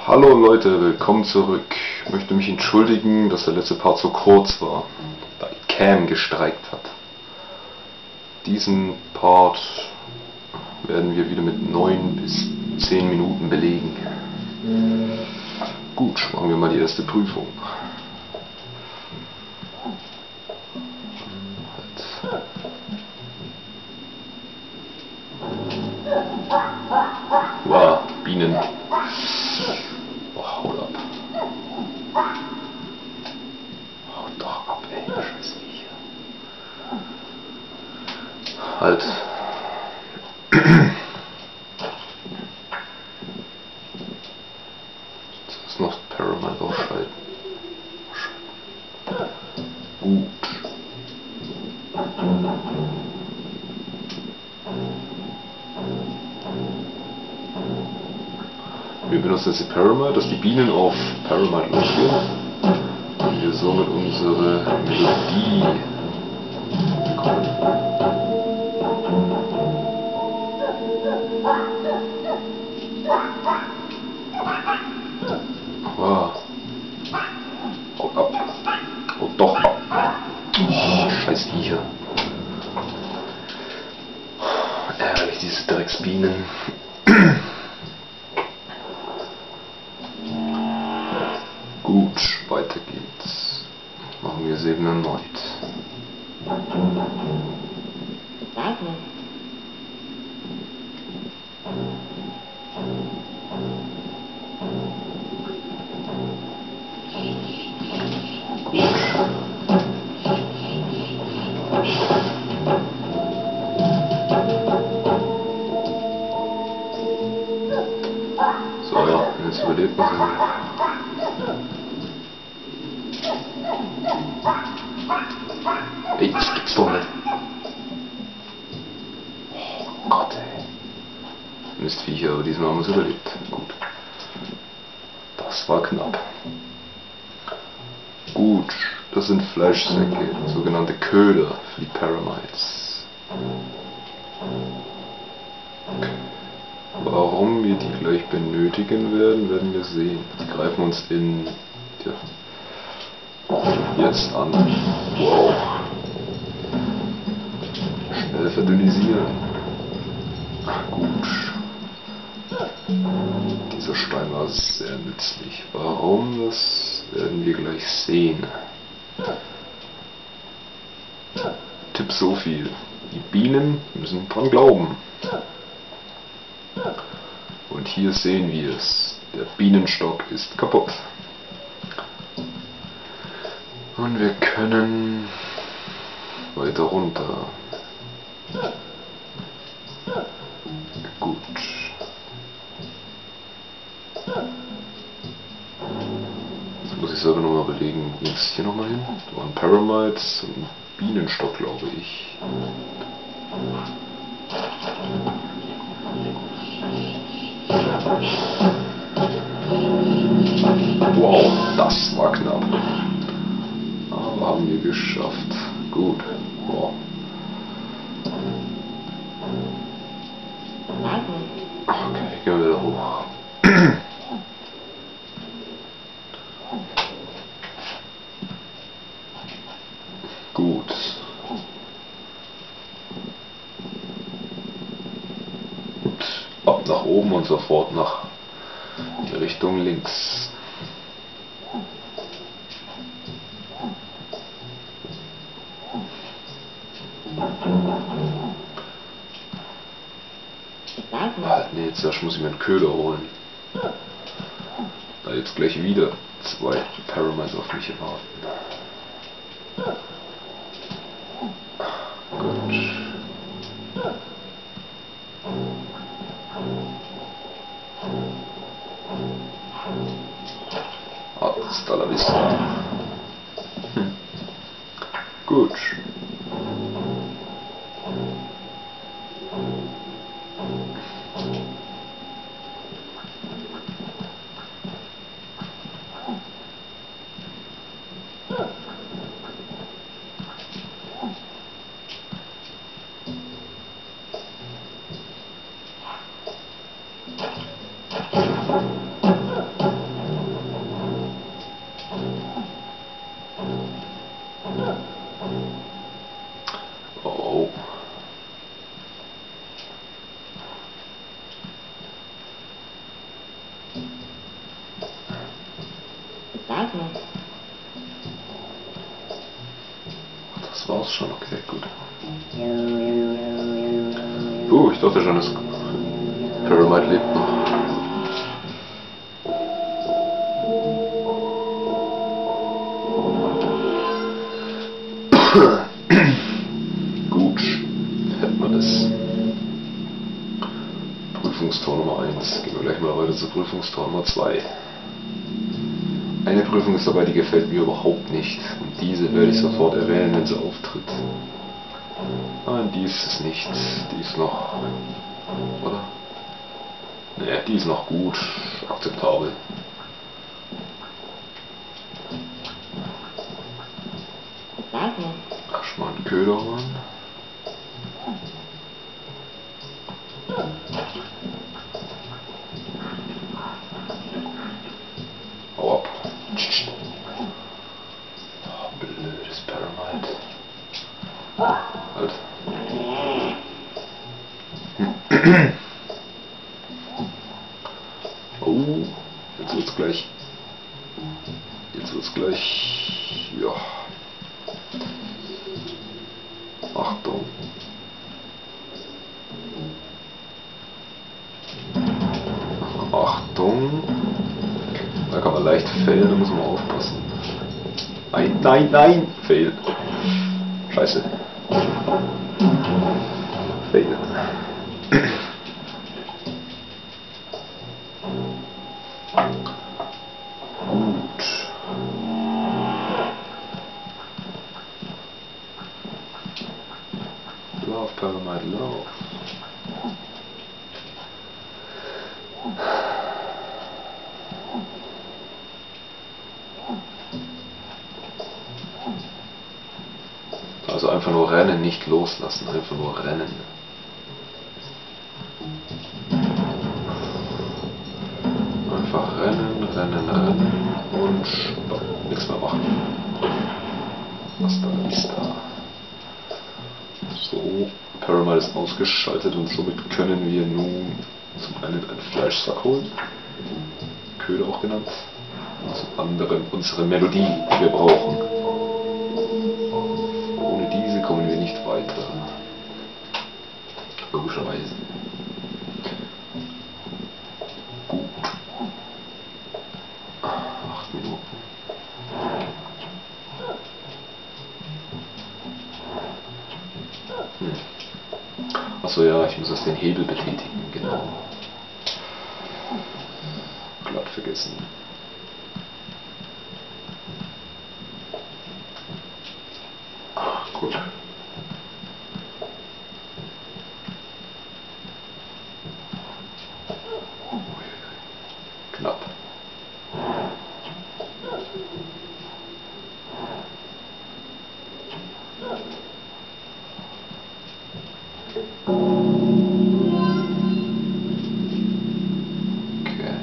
Hallo Leute, willkommen zurück. Ich möchte mich entschuldigen, dass der letzte Part so kurz war, da die Cam gestreikt hat. Diesen Part werden wir wieder mit 9 bis 10 Minuten belegen. Gut, machen wir mal die erste Prüfung. Wow, Bienen. Oh, haut ab. Haut doch ab, ey, scheiß Viecher. Halt. Jetzt ist noch Paramount ausschalten. Gut. Wir benutzen jetzt die Paramount, dass die Bienen auf Paramount losgehen und wir somit unsere Melodie bekommen. Wow. Haut ab. Haut doch ab. Oh, scheiß Viecher. Ärgerlich, diese Drecksbienen. Gut, weiter geht's. Machen wir es eben erneut. So, jetzt überlebt man es. Ey, das gibt's doch nicht. Oh Gott, ey. Mistviecher, aber diesmal haben wir es überlebt. Gut. Das war knapp. Gut, das sind Fleischsäcke, sogenannte Köder für die Paramites. Warum wir die gleich benötigen werden, werden wir sehen. Die greifen uns in... Tja, jetzt an. Wow. Schnell verdünnisieren. Gut. Dieser Stein war sehr nützlich. Warum? Das werden wir gleich sehen. Tipp so viel. Die Bienen müssen dran glauben. Und hier sehen wir es. Der Bienenstock ist kaputt. Und wir können weiter runter. Gut. Jetzt muss ich selber nochmal überlegen, wo ist hier nochmal hin? Da waren Paramites und ein Bienenstock, glaube ich. Wow, das war knapp. Aber haben wir geschafft. Gut. Wow. Okay, gehen wir wieder hoch. Gut. Und ab nach oben und sofort nach die Richtung links. Halt, nee, jetzt muss ich mir einen Köder holen. Da jetzt gleich wieder 2 Paramites auf mich erwarten. Gut. Hasta la vista. Gut. Das war's schon, okay, gut. Ich dachte schon, das Paramite lebt noch. Gut, hätten wir das. Prüfungstor Nummer 1. Gehen wir gleich mal weiter zu Prüfungstor Nummer 2. Eine Prüfung ist dabei, die gefällt mir überhaupt nicht. Und diese werde ich sofort erwähnen, wenn sie auftritt. Nein, die ist es nicht. Die ist noch... Oder? Naja, die ist noch gut. Akzeptabel. Erstmal einen Köder ran. Hau ab. Oh, blödes Paramite. Halt. Oh, jetzt wird's gleich. Ja. Achtung. Achtung. Da kann man leicht failen, da muss man aufpassen. Nein, nein, nein! Fail. Scheiße. Fail. Gut. Lauf, Paramite, lauf. Also einfach nur rennen, nicht loslassen, einfach nur rennen. Einfach rennen, rennen, rennen und stopp, nichts mehr machen. Was da ist da. So, Paramite ist ausgeschaltet und somit können wir nun zum einen einen Fleischsack holen, Köder auch genannt, und zum anderen unsere Melodie, die wir brauchen. Ohne diese kommen wir nicht weiter. Logischerweise. Gut. 8 Minuten. Achso, ja, ich muss erst den Hebel betätigen, genau. Glatt vergessen. Gut. Knapp. Okay.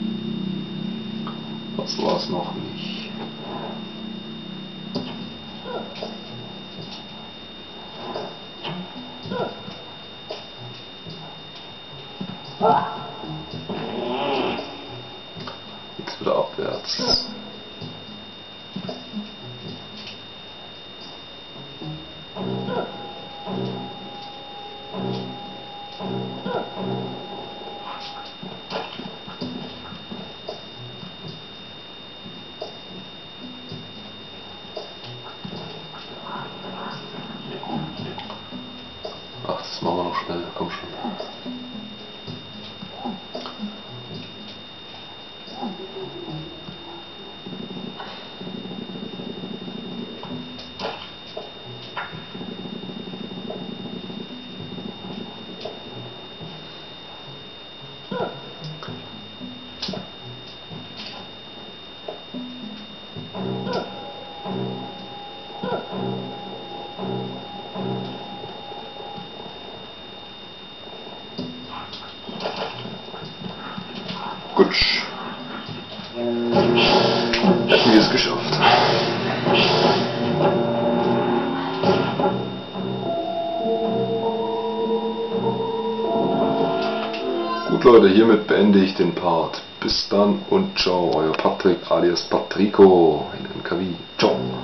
Das war's noch nicht. Jetzt wieder abwärts. Ach, das machen wir noch schnell, komm schon. Gut. Hätten wir es geschafft. Gut Leute, hiermit beende ich den Part. Bis dann und ciao, euer Patrick alias Patrico in MKW. Ciao.